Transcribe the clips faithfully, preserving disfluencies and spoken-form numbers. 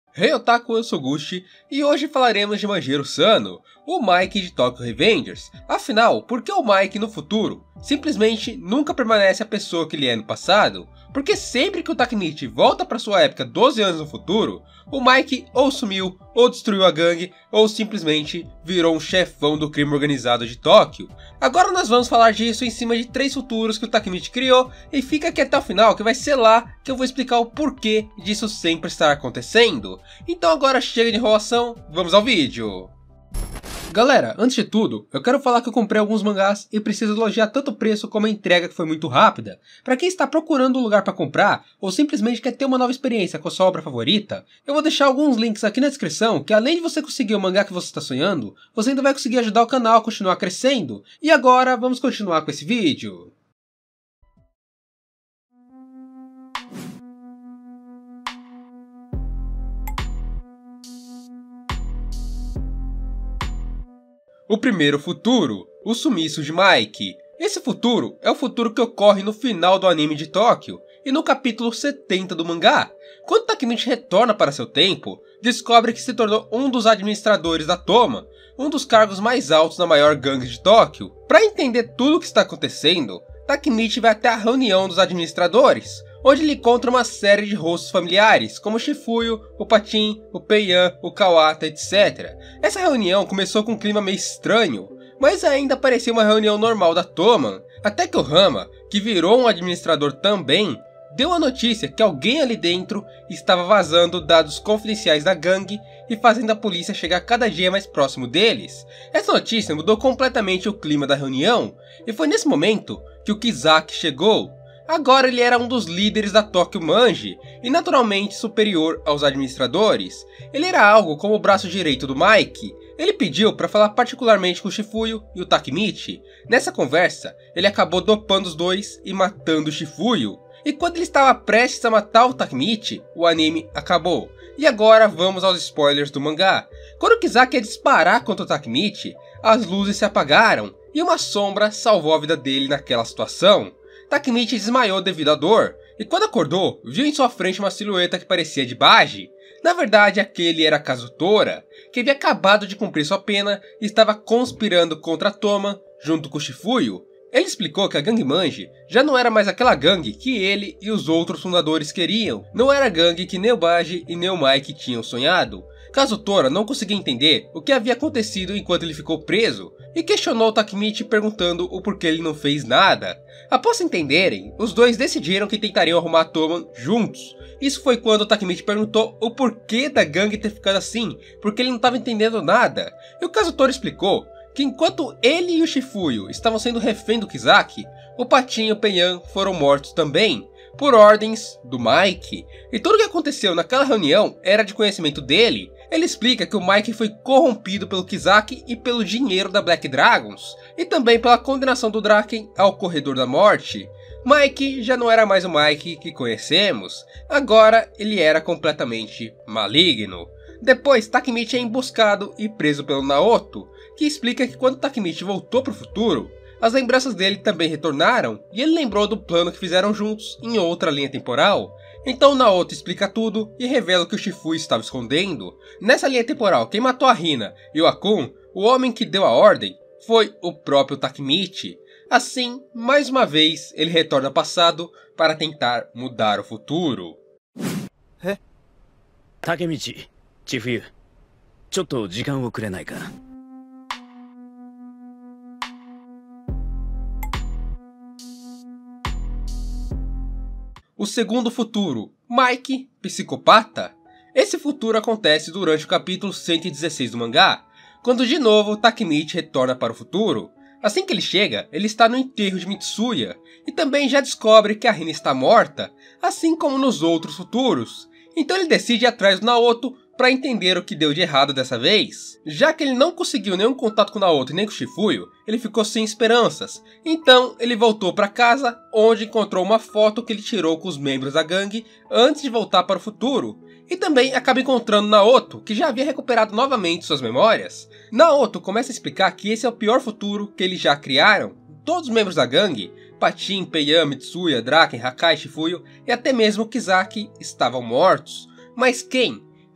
Hey Otaku, eu sou Gushi, e hoje falaremos de Manjiro Sano, o Mike de Tokyo Revengers. Afinal, por que o Mike no futuro simplesmente nunca permanece a pessoa que ele é no passado? Porque sempre que o Takemichi volta para sua época doze anos no futuro, o Mike ou sumiu, ou destruiu a gangue, ou simplesmente virou um chefão do crime organizado de Tóquio. Agora nós vamos falar disso em cima de três futuros que o Takemichi criou, e fica aqui até o final que vai ser lá que eu vou explicar o porquê disso sempre estar acontecendo. Então agora chega de enrolação, vamos ao vídeo! Galera, antes de tudo, eu quero falar que eu comprei alguns mangás e preciso elogiar tanto o preço como a entrega que foi muito rápida. Pra quem está procurando um lugar pra comprar, ou simplesmente quer ter uma nova experiência com a sua obra favorita, eu vou deixar alguns links aqui na descrição que além de você conseguir o mangá que você está sonhando, você ainda vai conseguir ajudar o canal a continuar crescendo. E agora, vamos continuar com esse vídeo. O primeiro futuro, o sumiço de Mike. Esse futuro é o futuro que ocorre no final do anime de Tóquio e no capítulo setenta do mangá. Quando Takemichi retorna para seu tempo, descobre que se tornou um dos administradores da Toma, um dos cargos mais altos na maior gangue de Tóquio. Para entender tudo o que está acontecendo, Takemichi vai até a reunião dos administradores, onde ele encontra uma série de rostos familiares, como o Shifuyo, o Patin, o Peian, o Kawata, etcétera. Essa reunião começou com um clima meio estranho, mas ainda parecia uma reunião normal da Toman, até que o Rama, que virou um administrador também, deu a notícia que alguém ali dentro estava vazando dados confidenciais da gangue e fazendo a polícia chegar cada dia mais próximo deles. Essa notícia mudou completamente o clima da reunião, e foi nesse momento que o Kizaki chegou. Agora ele era um dos líderes da Tokyo Manji, e naturalmente superior aos administradores. Ele era algo como o braço direito do Mike. Ele pediu para falar particularmente com o Shifuyo e o Takemichi. Nessa conversa, ele acabou dopando os dois e matando o Shifuyo. E quando ele estava prestes a matar o Takemichi, o anime acabou. E agora vamos aos spoilers do mangá. Quando o Kizaki ia disparar contra o Takemichi, as luzes se apagaram, e uma sombra salvou a vida dele naquela situação. Takemichi desmaiou devido à dor, e quando acordou, viu em sua frente uma silhueta que parecia de Baji. Na verdade, aquele era Kazutora, que havia acabado de cumprir sua pena e estava conspirando contra a Toma, junto com Shifuyo. Ele explicou que a gangue Manji já não era mais aquela gangue que ele e os outros fundadores queriam. Não era a gangue que nem o Baji e nem o Mike tinham sonhado. Kazutora não conseguia entender o que havia acontecido enquanto ele ficou preso, e questionou o Takemichi perguntando o porquê ele não fez nada. Após se entenderem, os dois decidiram que tentariam arrumar a Toma juntos. Isso foi quando o Takemichi perguntou o porquê da gangue ter ficado assim, porque ele não estava entendendo nada. E o Kazutora explicou que enquanto ele e o Shifuyo estavam sendo refém do Kizaki, o Patin e o Peian foram mortos também, por ordens do Mike. E tudo o que aconteceu naquela reunião era de conhecimento dele. Ele explica que o Mike foi corrompido pelo Kizaki e pelo dinheiro da Black Dragons, e também pela condenação do Draken ao Corredor da Morte. Mike já não era mais o Mike que conhecemos, agora ele era completamente maligno. Depois, Takemichi é emboscado e preso pelo Naoto, que explica que quando Takemichi voltou para o futuro, as lembranças dele também retornaram, e ele lembrou do plano que fizeram juntos em outra linha temporal. Então Naoto explica tudo e revela que o Shifuyo estava escondendo. Nessa linha temporal, quem matou a Hina e o Akun, o homem que deu a ordem, foi o próprio Takemichi. Assim, mais uma vez, ele retorna ao passado para tentar mudar o futuro. Eh? Takemichi, Shifuyo, chotto jikan o kurenai ka? O segundo futuro, Mike, psicopata. Esse futuro acontece durante o capítulo cento e dezesseis do mangá, quando de novo Takemichi retorna para o futuro. Assim que ele chega, ele está no enterro de Mitsuya, e também já descobre que a Hina está morta, assim como nos outros futuros. Então ele decide ir atrás do Naoto para entender o que deu de errado dessa vez. Já que ele não conseguiu nenhum contato com o Naoto e nem com o Shifuyo, ele ficou sem esperanças. Então ele voltou para casa, onde encontrou uma foto que ele tirou com os membros da gangue antes de voltar para o futuro. E também acaba encontrando Naoto, que já havia recuperado novamente suas memórias. Naoto começa a explicar que esse é o pior futuro que eles já criaram. Todos os membros da gangue, Patin, Peian, Mitsuya, Draken, Hakai, Shifuyo e até mesmo Kizaki estavam mortos. Mas quem?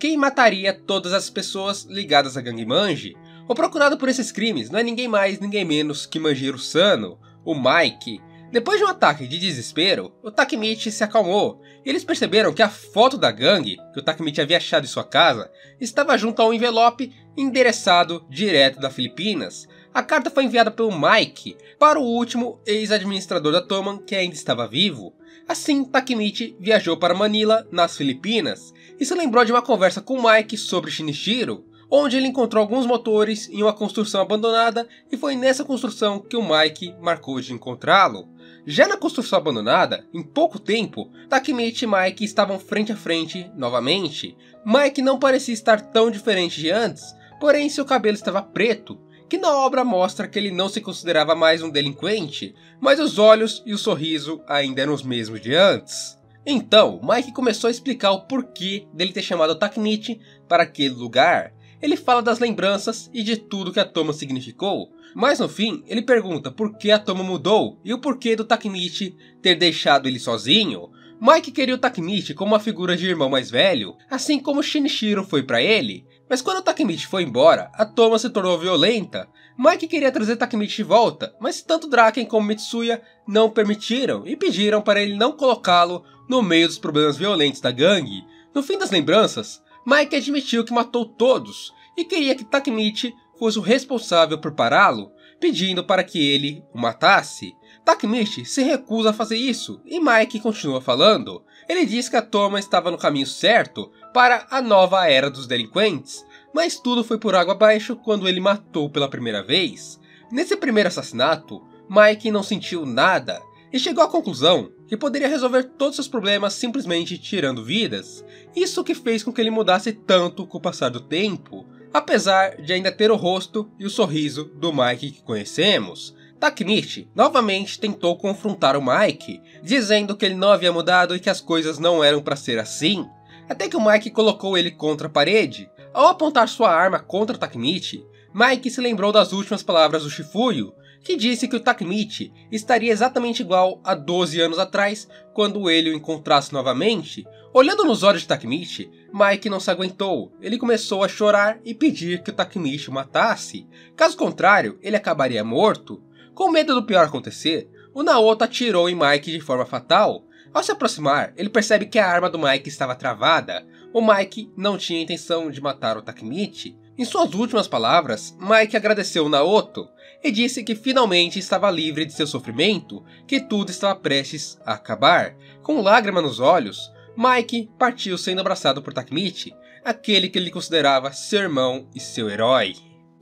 quem mataria todas as pessoas ligadas à gangue Manji. O procurado por esses crimes não é ninguém mais, ninguém menos que Manjiro Sano, o Mike. Depois de um ataque de desespero, o Takemichi se acalmou e eles perceberam que a foto da gangue que o Takemichi havia achado em sua casa estava junto a um envelope endereçado direto da Filipinas. A carta foi enviada pelo Mike para o último ex-administrador da Toman que ainda estava vivo. Assim, Takemichi viajou para Manila, nas Filipinas, e se lembrou de uma conversa com Mike sobre Shinichiro, onde ele encontrou alguns motores em uma construção abandonada e foi nessa construção que o Mike marcou de encontrá-lo. Já na construção abandonada, em pouco tempo, Takemichi e Mike estavam frente a frente novamente. Mike não parecia estar tão diferente de antes, porém seu cabelo estava preto, que na obra mostra que ele não se considerava mais um delinquente, mas os olhos e o sorriso ainda eram os mesmos de antes. Então, Mike começou a explicar o porquê dele ter chamado Takemichi para aquele lugar. Ele fala das lembranças e de tudo que a Toman significou, mas no fim ele pergunta por que a Toman mudou e o porquê do Takemichi ter deixado ele sozinho. Mike queria o Takemichi como uma figura de irmão mais velho, assim como Shinichiro foi para ele, mas quando o Takemichi foi embora, a Toman se tornou violenta. Mike queria trazer Takemichi de volta, mas tanto Draken como Mitsuya não permitiram e pediram para ele não colocá-lo no meio dos problemas violentos da gangue. No fim das lembranças, Mike admitiu que matou todos e queria que Takemichi fosse o responsável por pará-lo, pedindo para que ele o matasse. Takemichi se recusa a fazer isso e Mike continua falando. Ele diz que a Toman estava no caminho certo para a nova era dos delinquentes, mas tudo foi por água abaixo quando ele matou pela primeira vez. Nesse primeiro assassinato, Mike não sentiu nada e chegou à conclusão que poderia resolver todos seus problemas simplesmente tirando vidas. Isso que fez com que ele mudasse tanto com o passar do tempo, apesar de ainda ter o rosto e o sorriso do Mike que conhecemos. Takemichi novamente tentou confrontar o Mike, dizendo que ele não havia mudado e que as coisas não eram para ser assim, até que o Mike colocou ele contra a parede. Ao apontar sua arma contra Takemichi, Mike se lembrou das últimas palavras do Shifuyo, que disse que o Takemichi estaria exatamente igual a doze anos atrás, quando ele o encontrasse novamente. Olhando nos olhos de Takemichi, Mike não se aguentou. Ele começou a chorar e pedir que o Takemichi o matasse. Caso contrário, ele acabaria morto. Com medo do pior acontecer, o Naoto atirou em Mike de forma fatal. Ao se aproximar, ele percebe que a arma do Mike estava travada. O Mike não tinha intenção de matar o Takemichi. Em suas últimas palavras, Mike agradeceu o Naoto e disse que finalmente estava livre de seu sofrimento, que tudo estava prestes a acabar. Com lágrima nos olhos, Mike partiu sendo abraçado por Takemichi, aquele que ele considerava seu irmão e seu herói.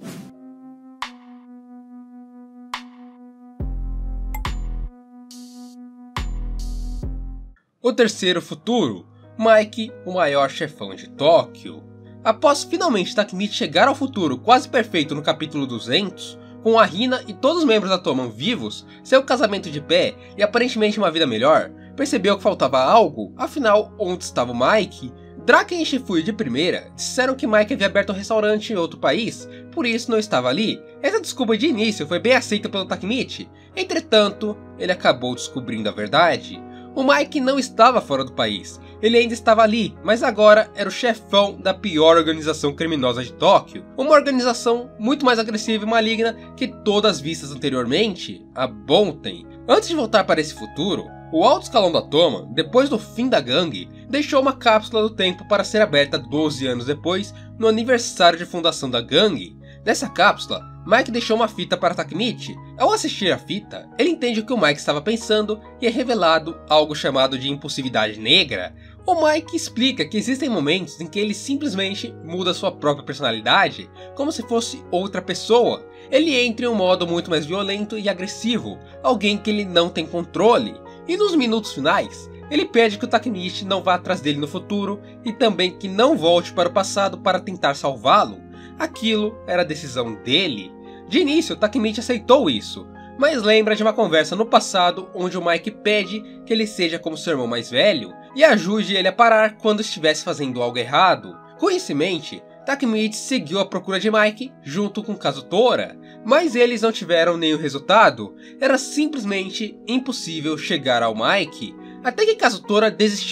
O terceiro futuro, Mike, o maior chefão de Tóquio. Após finalmente Takemichi chegar ao futuro quase perfeito no capítulo duzentos, com a Hina e todos os membros da Toman vivos, seu casamento de pé e aparentemente uma vida melhor, percebeu que faltava algo, afinal, onde estava o Mike? Draken e Shifuyo de primeira disseram que Mike havia aberto um restaurante em outro país, por isso não estava ali. Essa desculpa de início foi bem aceita pelo Takemichi, entretanto, ele acabou descobrindo a verdade. O Mike não estava fora do país, ele ainda estava ali, mas agora era o chefão da pior organização criminosa de Tóquio. Uma organização muito mais agressiva e maligna que todas vistas anteriormente, a Bonten. Antes de voltar para esse futuro, o alto escalão da Toman, depois do fim da gangue, deixou uma cápsula do tempo para ser aberta doze anos depois, no aniversário de fundação da gangue. Nessa cápsula, Mike deixou uma fita para Takemichi. Ao assistir a fita, ele entende o que o Mike estava pensando e é revelado algo chamado de impulsividade negra. O Mike explica que existem momentos em que ele simplesmente muda sua própria personalidade, como se fosse outra pessoa. Ele entra em um modo muito mais violento e agressivo, alguém que ele não tem controle. E nos minutos finais, ele pede que o Takemichi não vá atrás dele no futuro e também que não volte para o passado para tentar salvá-lo. Aquilo era a decisão dele. De início, Takemichi aceitou isso, mas lembra de uma conversa no passado onde o Mike pede que ele seja como seu irmão mais velho e ajude ele a parar quando estivesse fazendo algo errado. Com isso em mente, Takemichi seguiu à procura de Mike junto com Kazutora, mas eles não tiveram nenhum resultado. Era simplesmente impossível chegar ao Mike, até que Kazutora desistiu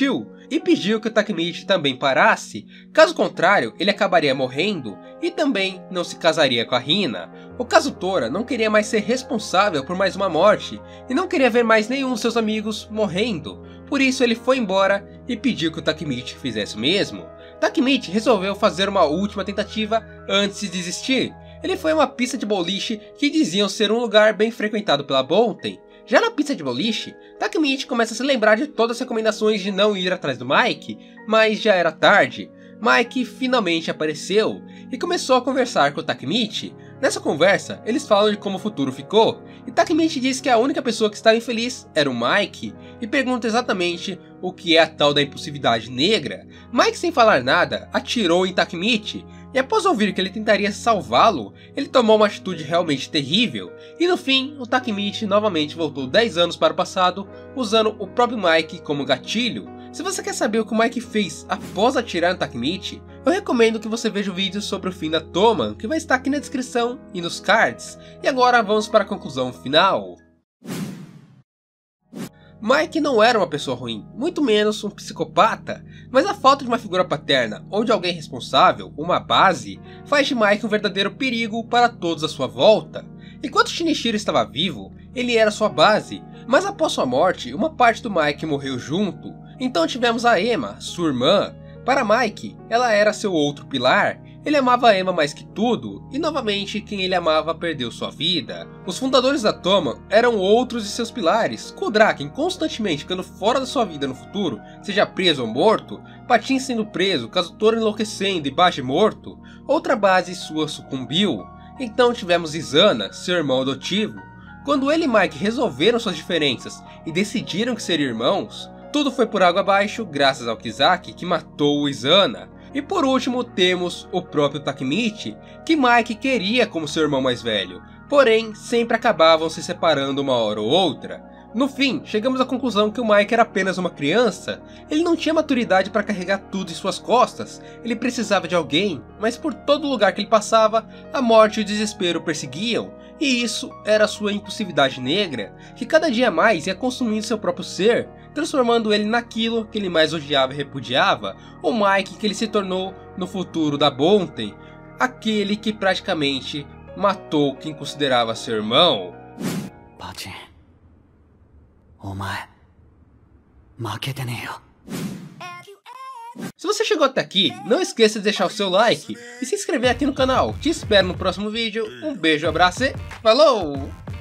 e pediu que o Takemichi também parasse, caso contrário ele acabaria morrendo e também não se casaria com a Hina. O Kazutora não queria mais ser responsável por mais uma morte e não queria ver mais nenhum de seus amigos morrendo, por isso ele foi embora e pediu que o Takemichi fizesse o mesmo. Takemichi resolveu fazer uma última tentativa antes de desistir. Ele foi a uma pista de boliche que diziam ser um lugar bem frequentado pela Bonten. Já na pista de boliche, Takemichi começa a se lembrar de todas as recomendações de não ir atrás do Mike, mas já era tarde. Mike finalmente apareceu e começou a conversar com o Takemichi. Nessa conversa, eles falam de como o futuro ficou, e Takemichi diz que a única pessoa que estava infeliz era o Mike, e pergunta exatamente o que é a tal da impulsividade negra. Mike, sem falar nada, atirou em Takemichi, e após ouvir que ele tentaria salvá-lo, ele tomou uma atitude realmente terrível, e no fim, o Takemichi novamente voltou dez anos para o passado, usando o próprio Mike como gatilho. Se você quer saber o que o Mike fez após atirar no Takemichi, eu recomendo que você veja o vídeo sobre o fim da Toman, que vai estar aqui na descrição e nos cards. E agora vamos para a conclusão final. Mike não era uma pessoa ruim, muito menos um psicopata, mas a falta de uma figura paterna ou de alguém responsável, uma base, faz de Mike um verdadeiro perigo para todos à sua volta. Enquanto Shinichiro estava vivo, ele era sua base, mas após sua morte, uma parte do Mike morreu junto. Então tivemos a Ema, sua irmã. Para Mike, ela era seu outro pilar. Ele amava a Ema mais que tudo, e novamente quem ele amava perdeu sua vida. Os fundadores da Toman eram outros de seus pilares, com o Draken constantemente ficando fora da sua vida no futuro, seja preso ou morto, Patin sendo preso, Kazutora enlouquecendo e Baji morto, outra base sua sucumbiu. Então tivemos Izana, seu irmão adotivo. Quando ele e Mike resolveram suas diferenças e decidiram que seriam irmãos, tudo foi por água abaixo graças ao Kisaki, que matou o Izana. E por último temos o próprio Takemichi, que Mike queria como seu irmão mais velho, porém sempre acabavam se separando uma hora ou outra. No fim, chegamos à conclusão que o Mike era apenas uma criança, ele não tinha maturidade para carregar tudo em suas costas, ele precisava de alguém, mas por todo lugar que ele passava, a morte e o desespero o perseguiam, e isso era sua impulsividade negra, que cada dia mais ia consumindo seu próprio ser, transformando ele naquilo que ele mais odiava e repudiava, o Mike que ele se tornou no futuro da Bonten, aquele que praticamente matou quem considerava seu irmão. Patin, omae, makete ne yo. Se você chegou até aqui, não esqueça de deixar o seu like e se inscrever aqui no canal. Te espero no próximo vídeo, um beijo, abraço e falou!